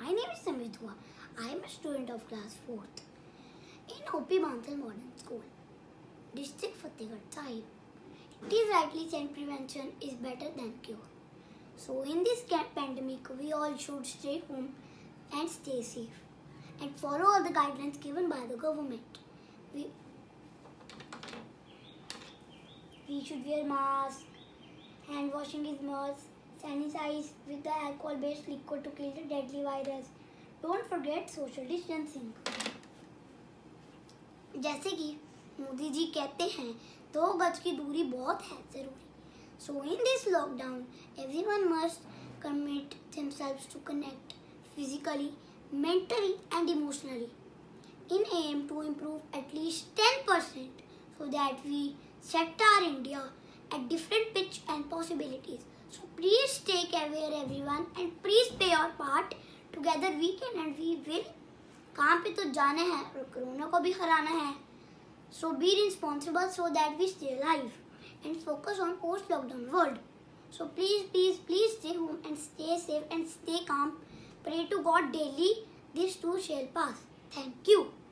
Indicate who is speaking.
Speaker 1: My name is Samir Dua. I am a student of class 4th in O.P. Bansal Modern School, District Fatehgarh Sahib. It is rightly said prevention is better than cure. So in this pandemic, we all should stay home and stay safe and follow all the guidelines given by the government. We should wear masks, hand washing is must, sanitize with the alcohol-based liquid to kill the deadly virus. Don't forget social distancing. जैसे कि मोदी जी कहते हैं 2 गज की दूरी बहुत है जरूरी. So in this lockdown, everyone must commit themselves to connect physically, mentally and emotionally in aim to improve at least 10% so that we set our India at different pitch and possibilities. So please take aware everyone and please play your part. Together we can and we will. काम पे तो जाना है और corona को भी हराना है. So be responsible so that we stay alive and focus on post-lockdown world. So please stay home and stay safe and stay calm. Pray to God daily. This too shall pass. Thank you.